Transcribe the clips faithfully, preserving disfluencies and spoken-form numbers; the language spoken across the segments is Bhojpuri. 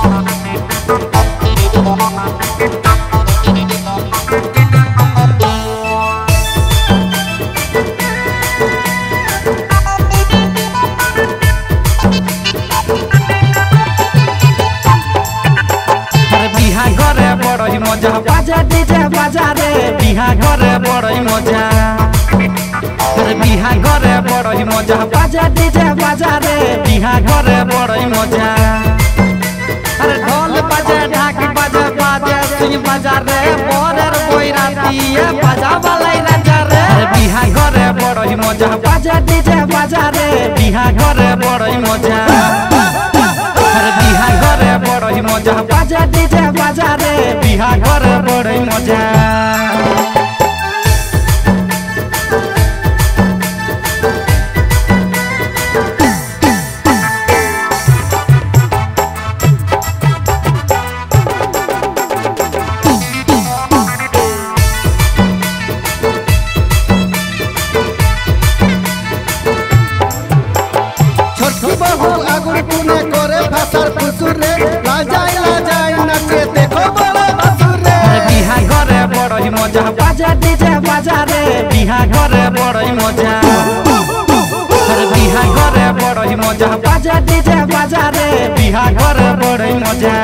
मजा बाजा डीजे बाजा रे बिहा घरे बड़ई मजा अरे बिहा घरे बड़ई मजा बाजा डीजे बाजा रे बिहा घरे बड़ई मजा अरे ढोल बाजे ढाक बाजे बाजे सिंह बाजा रे बोरर कोइराती ये बाजा वालाई राजा रे अरे बिहा घरे बड़ई मजा बाजा डीजे बाजा रे बिहा घरे बड़ई मजा अरे बिहा घरे बड़ई मजा बाजा डीजे बाजा रे बिहा घरे बड़ई मजा बहु आगुड़ पुने करे भाषार फुसुर रे लाजाई लाजाई नाचे देखो बड़ा भसुर रे अरे बिहा घरे बड़ई मजा बाजा डीजे बाजा रे बिहा घरे बड़ई मजा अरे बिहा घरे बड़ई मजा बाजा डीजे बाजा रे बिहा घरे बड़ई मजा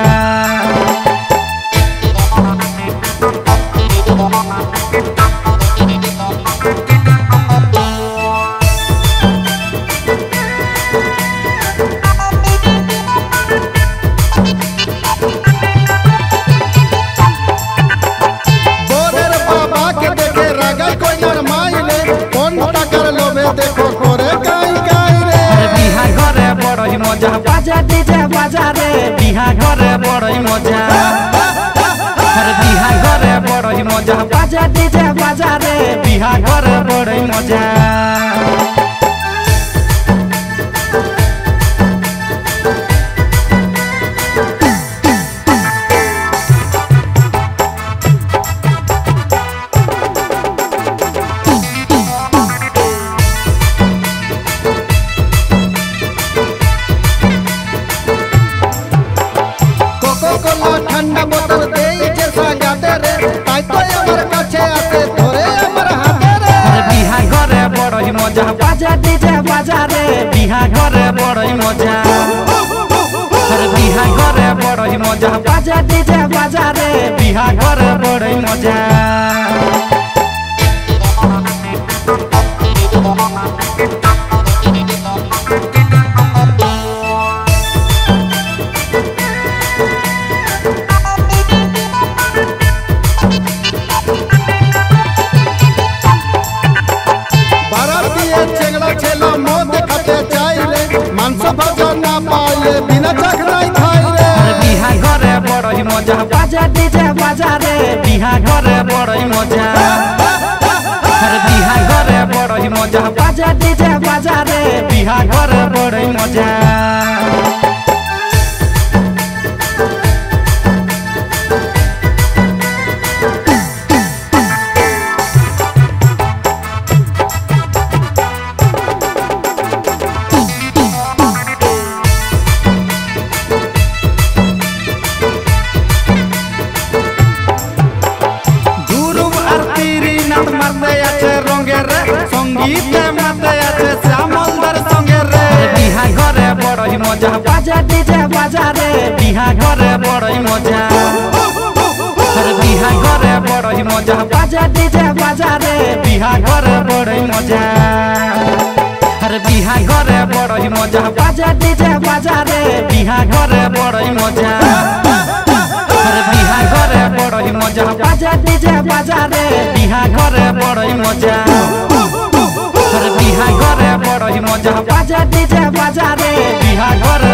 मजा बाजा डीजे बाजा रे बिहा घरे बड़ई मजा अरे बिहा घरे बड़ई मजा बाजा डीजे बाजा रे बिहा घरे बड़ई मजा ठंडा बोतल दे जैसा गाते रे ताई तो अमर काछे आते धोरे अमर हाथे रे अरे बिहा घरे बड़ई मजा बाजा डीजे बाजा रे बिहा घरे बड़ई मजा अरे बिहा घरे बड़ई मजा बाजा डीजे बाजा रे बिहा घरे बड़ई मजा बिना चखनाई खाई रे अरे बिहा घरे बड़ई मजा बाजा डीजे बाजा रे बिहा घरे बड़ई मजा अरे बिहा घरे बड़ई मजा बाजा डीजे बाजा रे बिहा घरे बड़ई मजा संगीत माते आते श्यामलदर संगे रे बिहा घरे बड़ई मजा बाजा डीजे बाजा रे बिहा घरे बड़ई मजा अरे बिहा घरे बड़ई मजा बाजा डीजे बाजा रे बिहा घरे बड़ई मजा अरे बिहा घरे बड़ई मजा बाजा डीजे बाजा रे बिहा घरे बड़ई मजा अरे बिहा घरे बड़ई मजा बाजा डीजे बाजा रे बिहा घरे बड़ई मजा अरे बिहा घरे बड़ई मजा बाजा डीजे बाजा रे बिहा घरे